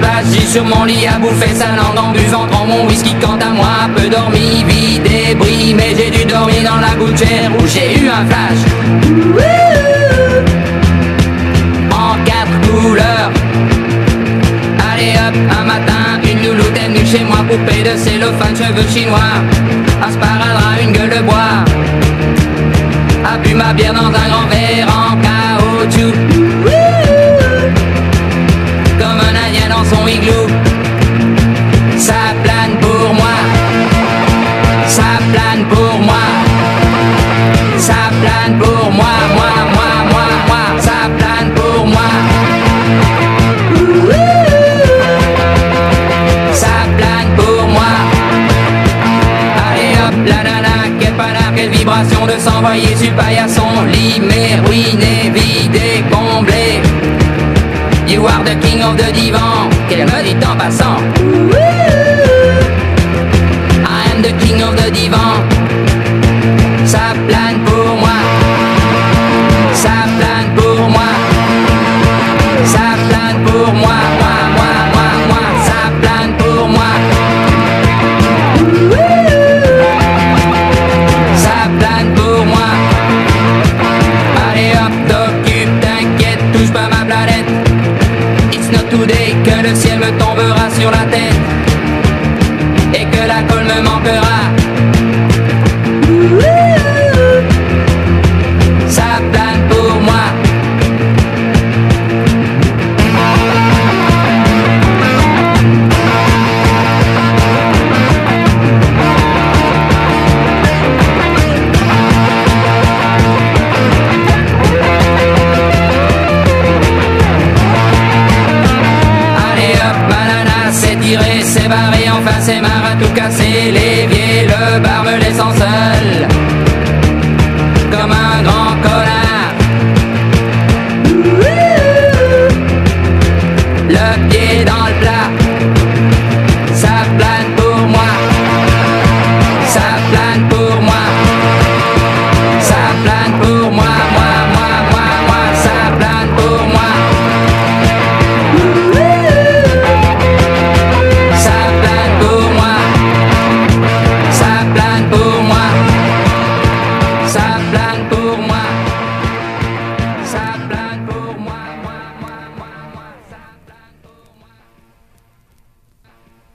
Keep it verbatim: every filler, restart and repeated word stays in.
splash, j'ai sur mon lit à bouffer sa langue en buvant trop mon whisky. Quant à moi, peu dormi, vie débris, mais j'ai dû dormir dans la gouttière où j'ai eu un flash. En quatre couleurs. Allez hop, un matin, une louloute est venue chez moi, poupée de cellophane, cheveux chinois, un sparadrap, une gueule de bois, a bu ma bière dans un grand verre en caoutchouc, comme un indien dans son igloo. Ça plane pour moi, ça plane pour moi, ça plane pour moi, moi, moi, moi, moi, ça plane pour moi. Ça plane pour moi. Allez hop, la nana, quelle panard, quelle vibration de s'envoyer sur paillasson. Limé, ruiné, vidé, comblé. You are the king of the divan. Qu'elle me dit en passant. I am the king of the divan. Ça plane pour moi. Ça plane pour moi. Ça plane pour moi, moi, moi, moi, moi. Ça plane pour moi. Ça plane pour moi. Allez hop, t'occupe, t'inquiète, touche pas ma planète. It's not today que le ciel me tombera sur la tête et que la colle me manquera. Ça plane pour moi. C'est barré, enfin c'est marre à tout casser. L'évier, le bar me laissant seul comme un grand connard. Le pied dans le plat. Ça plane pour moi. Ça plane pour moi. Ça plane pour moi, moi, moi, moi, moi. Ça plane pour moi. Ça plane pour